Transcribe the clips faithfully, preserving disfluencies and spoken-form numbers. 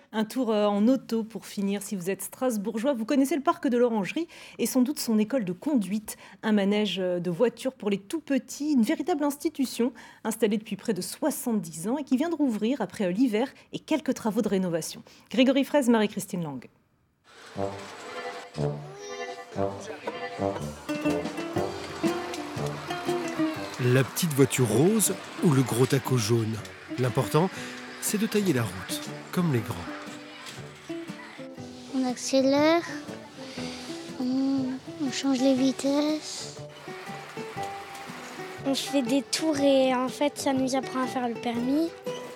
Un tour euh, en auto pour finir. Si vous êtes strasbourgeois, vous connaissez le parc de l'Orangerie et sans doute son école de conduite, un manège de voitures pour les tout petits, une véritable institution installée depuis près de soixante-dix ans et qui vient de rouvrir après euh, l'hiver et quelques travaux de rénovation. Grégory Fraise, Marie-Christine Lang. La petite voiture rose ou le gros taco jaune. L'important, c'est de tailler la route, comme les grands. On accélère, on, on change les vitesses. On fait des tours et en fait ça nous apprend à faire le permis.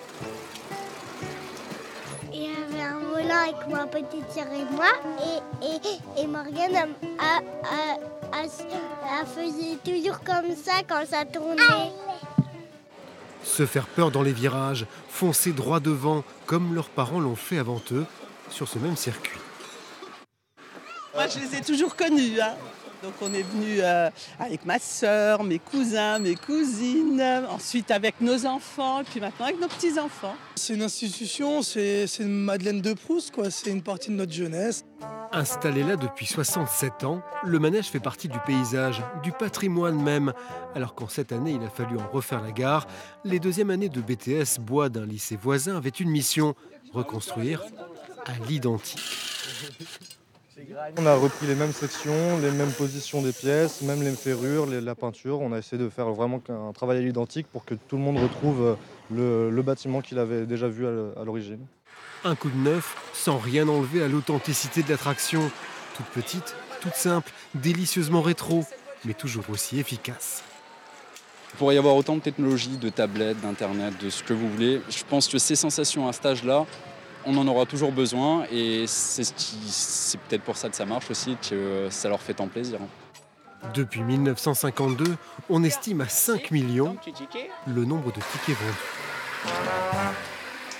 Il y avait un volant avec ma petite sœur et moi. Et, et, et Morgane a, a, a, a, a faisait toujours comme ça quand ça tournait. Se faire peur dans les virages, foncer droit devant, comme leurs parents l'ont fait avant eux, sur ce même circuit. Moi, je les ai toujours connus. Hein. Donc, on est venus euh, avec ma sœur, mes cousins, mes cousines, ensuite avec nos enfants, et puis maintenant avec nos petits-enfants. C'est une institution, c'est, c'est une Madeleine de Proust, quoi. C'est une partie de notre jeunesse. Installé là depuis soixante-sept ans, le manège fait partie du paysage, du patrimoine même. Alors qu'en cette année, il a fallu en refaire la gare, les deuxièmes années de B T S bois d'un lycée voisin avaient une mission, reconstruire à l'identique. On a repris les mêmes sections, les mêmes positions des pièces, même les ferrures, les, la peinture. On a essayé de faire vraiment un travail à l'identique pour que tout le monde retrouve le, le bâtiment qu'il avait déjà vu à l'origine. Un coup de neuf, sans rien enlever à l'authenticité de l'attraction. Toute petite, toute simple, délicieusement rétro, mais toujours aussi efficace. Il pourrait y avoir autant de technologies, de tablettes, d'internet, de ce que vous voulez. Je pense que ces sensations à cet âge-là, on en aura toujours besoin et c'est, ce qui, c'est peut-être pour ça que ça marche aussi, que ça leur fait tant plaisir. Depuis mille neuf cent cinquante-deux, on estime à cinq millions le nombre de tickets vendus.